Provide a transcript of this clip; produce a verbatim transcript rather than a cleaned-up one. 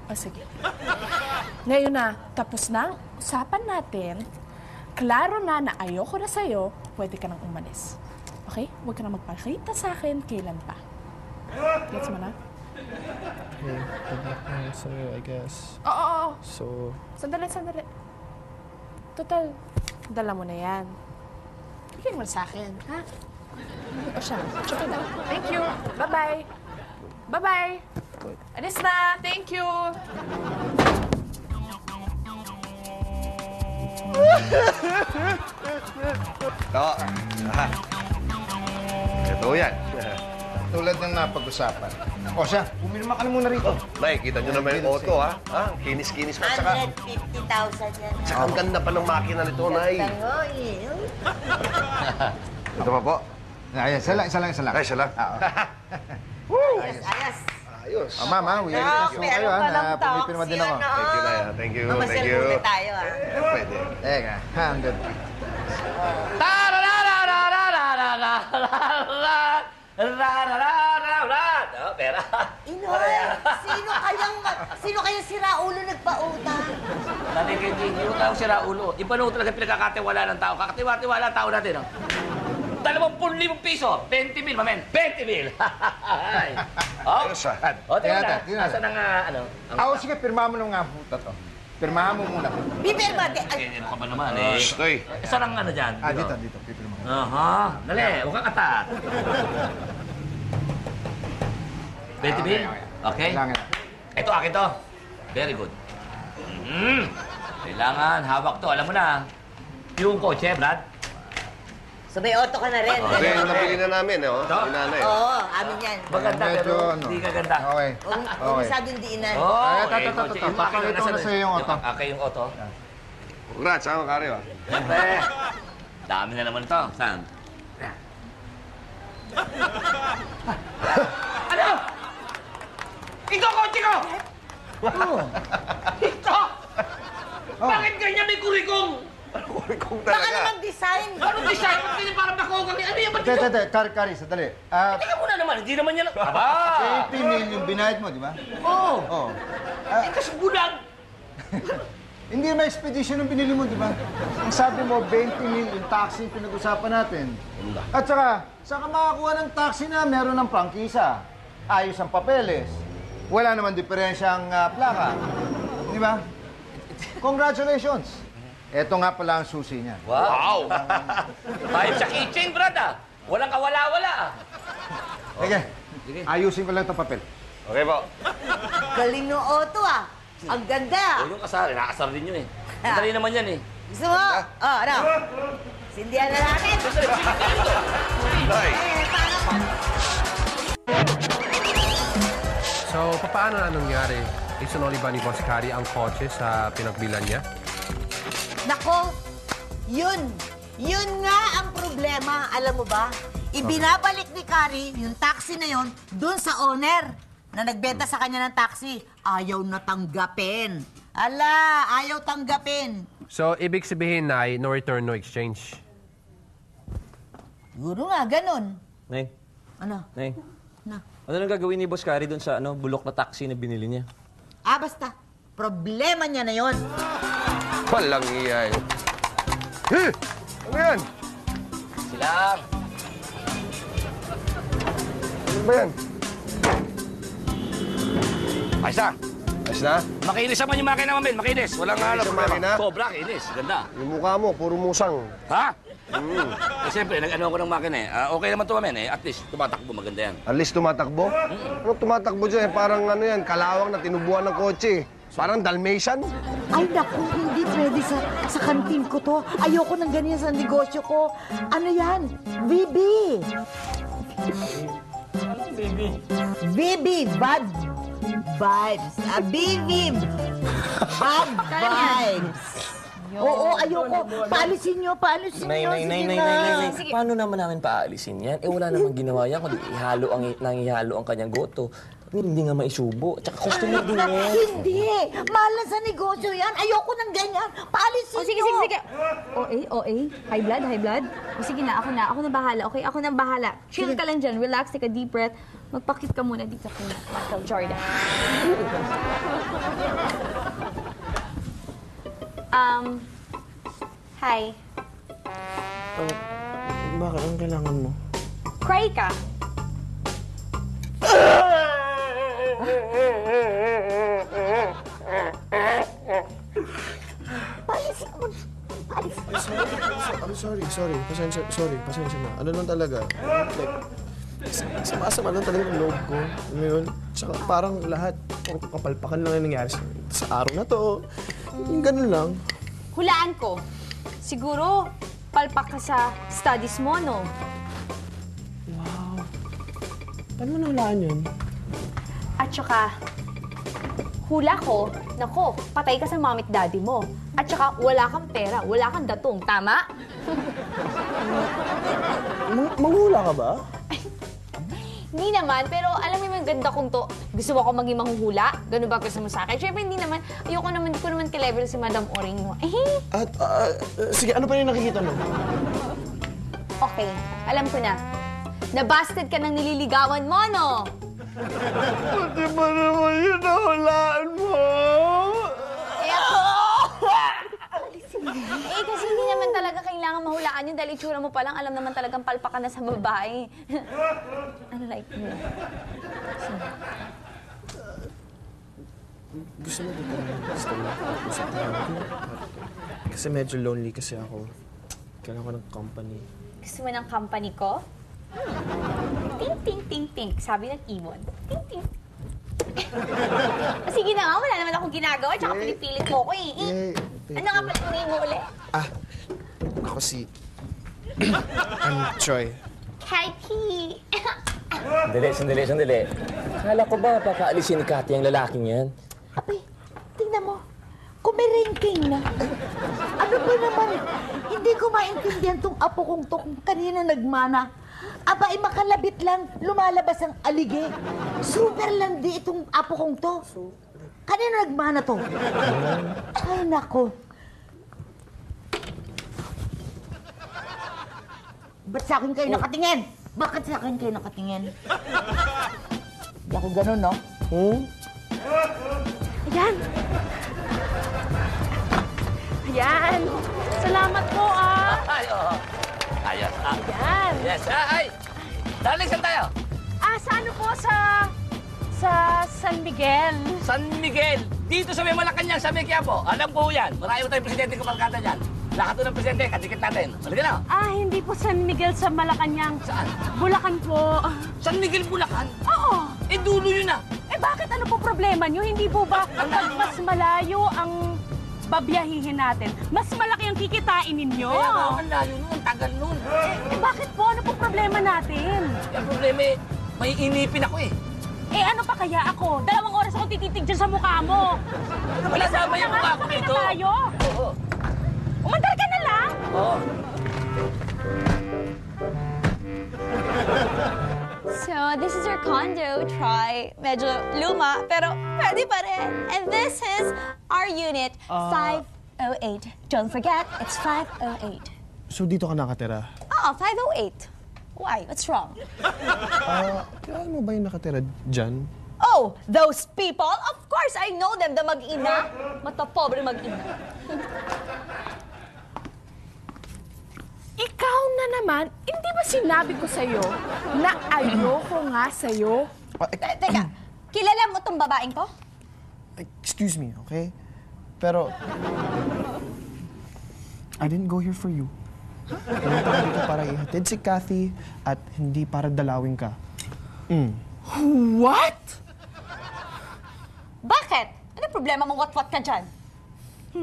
O sige. Ngayon na, tapos na ang usapan natin. Klaro na na ayoko na sa'yo, pwede ka nang umalis. Okay? Huwag ka na magpakita sa akin kailan pa. Gets mo na? Okay, good luck na sa'yo, I guess. Oo, oo, oo. So... Sandali, sandali. Total, dala mo na yan. Bigyan mo sa akin, ha? O siya, check it out. Thank you. Bye-bye. Bye-bye. Alis na. Thank you. Ito. Ah. Ito yan. Tulad ng napag-usapan. O siya, pumirma ka na muna rito. May, kita nyo naman yung auto, ha? Ha? Kinis-kinis pa. Saka, one hundred fifty thousand yan. saka ang ganda pa ng makina nito, Nay. Tango, eh. Ito pa po. Ayan, isa lang, isa lang, isa lang. Ay, siya lang. Ayos, ayos. Ayos. Oh, mama, we will No, issue kayo, ha, na pumipirma din ako. Thank you, Nay. ha? Thank you, thank Mamasyal you. muna tayo, ah. Eh, pwede. Teka, one hundred fifty. Oh, pera. Inoy, sino kayang, sino kayang si Raulo nagpautang? Taligay din yung tao si Raulo. Iba na talaga pinagkakatiwala ng tao. Kakatiwa-tiwala ang tao natin, no? Dalawampung libong piso. twenty mil, mamen. twenty mil. Oh, Ayos, ha? oh, tingnan Tingnan na. natin, tingnan Nasaan ang, ah, ano? ang- Ako, sige, pirmahan mo nung nga puta to. Pirmahan mo muna. Bibirma, de, ay, Ganyan ka ba naman, eh? Shh, Toy. Saan ang ano dyan? Ah, dito, dito, pipirma mo. Aha. Dali, huwag kang atat. twenty mil? Okay. Kailangan. Ito, akin to. Very good. Mm. Kailangan, hawak to. Alam mo na. Yung kotse, Brad. so may auto ka na rin. Hindi, yung nabili na namin, eh, oh. Ito? Yung nanay, oh. Oo, amin yan. Maganda, Medyo, pero ano. hindi kaganda. Okay. Huwag Okay. huwag masyadong diinan. Oh, Ay, ito, eh, ito, ito, kotse. ito. Yung makina Papakita ko nasa- na sa'yo yung auto. Okay, yung auto. Congrats, ha, Macario, ha? Siyempre. Dami na naman ito. Saan? Ano? Ito ang kotse ko! Ito! Bakit ganyan may kurikong? Kung Baka talaga. naman design. Anong design? Ba't ganyan parang nakugang? Ano yan? Ba't Teka, ito? teka, Kari, Kari, sandali. Ah, Teka muna naman, hindi naman yan. Aba! eighty mil yung binayad mo, di ba? Oo! Oo. Eh, kasi bulag! Hindi may expedition yung binili mo, di ba? Ang sabi mo, twenty mil yung taxi yung pinag-usapan natin. At saka, saan ka makakuha ng taxi na meron ng prangkisa? Ayos ang papeles. Wala naman diferensya ang ah, plaka. Di ba? Congratulations! Ito nga pala ang susi niya. Wow! Ayos sa kitchen, Brad, ah! Walang kawala-wala, ah! Sige, Sige. ayusin ko lang itong papel. Okay po. Galing ng auto, ah. Ang ganda. O yung kasar, nakasar din yun, eh. Madali naman yan, eh. Gusto mo? Oh, ano? Sindihan na natin. Nay. Eh, paano pa? So, paano na nangyari? Isunoli ba ni Boss Kari ang kotse sa pinagbilan niya? Nako, yun. Yun nga ang problema, alam mo ba? Ibinabalik ni Kari yung taxi na yun dun sa owner na nagbenta sa kanya ng taxi. Ayaw na tanggapin. Ala, ayaw tanggapin. So, ibig sabihin, Nay, no return, no exchange. Siguro nga, ganun. Nay, Ano? Nay. Na. Ano nang gagawin ni Boss Kari doon sa ano, bulok na taxi na binili niya? Ah, basta. Problema niya na yon. Walang iya, eh. Eh! Ano yan? Silang! Ano ba yan? Ayos na! Ayos na? Makinis naman yung makina, mamen. Makinis. Walang ano, Makinis ang makina? Sobra, kinis. Ganda. Yung mukha mo, puro musang. Ha? Mm. Eh, siyempre, nag-ano ko ng makina eh. Ah, okay naman ito, mamen eh. At least, tumatakbo. Maganda yan. At least tumatakbo? Ano tumatakbo dyan? Eh, parang ano yan, kalawang na tinubuan ng kotse. Parang Dalmatian. Ay, naku, hindi pwede sa, sa kantin ko to. Ayoko ng ganyan sa negosyo ko. Ano yan? B B. B B, bad vibes. Ah, B B. Bad vibes. Oo, ayoko. Paalisin nyo, paalisin Nay, nyo. nay, nay, Sige nay, na. nay, nay, nay. Paano naman namin paalisin yan? Eh, wala namang ginawa yan, kundi ihalo ang, nang ihalo ang kanyang goto. Hindi nga maisubo. Tsaka customer din yan. Hindi. Mahal na sa negosyo yan. Ayoko ng ganyan. Paalisin O, sige, nyo. sige, sige. O A, O A. High blood, high blood. O, sige na, ako na. Ako na bahala, okay? Ako na bahala. Chill ka lang dyan. Relax, take a deep breath. Magpakit ka muna dito kay Michael Jordan. Um, hi. Oh, bakit? Ang kailangan mo? Cry ka. I'm sorry, sorry. Pasensya, sorry, pasensya na. Ano lang talaga? Like, sama-sama lang talaga yung loob ko. Ngayon, tsaka parang lahat, pang kapalpakan lang yung nangyari sa, sa araw na to. Yung ganun lang. Hulaan ko. Siguro, palpak ka sa studies mo, no? Wow. Paano mo nahulaan yun? At saka, hula ko, nako, patay ka sa mommy at daddy mo. At saka, wala kang pera, wala kang datong, tama? Mang manghula ka ba? Hindi naman, pero alam mo yung ganda kong to. Gusto mo ako maging manghuhula? Ganun ba gusto mo sa akin? Siyempre, hindi naman. Ayoko naman, hindi ko naman ka-level si Madam Oring mo. Eh, At, uh, sige, ano pa yung nakikita mo? okay, alam ko na. Nabasted ka ng nililigawan mo, no? Pati ba naman yun nahulaan mo? Eh, ako! Eh, kasi hindi naman talaga kailangan mahulaan yun dahil itsura mo pa lang, alam naman talagang palpa ka na sa babae. Unlike me. So, Gusto mo dito na gusto mo usap na ako? Kasi medyo lonely kasi ako. Kailangan ko ng company. gusto mo ng company ko? Ting, ting, ting, ting. Sabi ng Ibon. Ting, ting. Sige na nga, wala naman akong ginagawa. Tsaka pinipilit mo ko eh. eh. Yay, Ano nga pala tunay mo ulit? Ah, ako si... I'm Troy. Hi, P. Sandali, sandali, sandali. Akala ko ba pakaalisin ni Cathy ang lalaking yan? Abay, tingnan mo. Kumiringking na. Ano ba naman? Hindi ko maintindihan tong apo kong to kung kanina nagmana. Aba, ay makalabit lang, lumalabas ang alige. Super landi itong apo kong to. Kanina nagmana to. Ay, nako. Ba't sa akin kayo nakatingin? Bakit sa akin kayo nakatingin? Hindi ako ganun, no? Hmm? Ayan. Ayan. Salamat po, ah. Ay, oo. Ayos. Ah. Ayan. Yes. Ah, ay. Darling, saan tayo? Ah, sa ano po? Sa... sa San Miguel. San Miguel. Dito sa may Malacanang, sa may Quiapo. Alam ko yan. Marami mo tayong presidente kumarkada dyan. Lahat ng presidente, kadikit natin. Halika na. Ah, hindi po San Miguel sa Malacanang. Saan? Bulacan po. San Miguel, Bulacan? Oo. Eh, dulo yun ah. Eh, bakit ano po problema nyo? Hindi po ba pag mas malayo ang babiyahihin natin, mas malaki ang kikitain ninyo? Kaya nga, ang layo nun, ang tagal nun. Eh, bakit po? Ano po problema natin? Yung problema eh, may inipin ako eh. Eh, ano pa kaya ako? Dalawang oras ako tititig dyan sa mukha mo. Wala sama yung mukha ko Sakay na dito. tayo. Oo. Umandar ka na lang. Oo. So, this is our condo, Troy. Medyo luma, pero pwede pa rin. And this is our unit, five oh eight. Don't forget, it's five oh eight. So dito ka nakatira? Oh, five oh eight. Why? What's wrong? Ah, kilala mo ba yung nakatira dyan? Oh, those people? Of course, I know them, the mag-ina. Matapobre mag-ina. Ikaw na naman, hindi ba sinabi ko sa'yo na ayoko nga sa'yo? Ah, eh, Te- Teka, kilala mo tong babaeng to? excuse me, okay? Pero... I didn't go here for you. Pumunta ka dito para ihatid si Cathy at hindi para dalawin ka. Mm. What? Bakit? Ano problema mo? What-what ka dyan?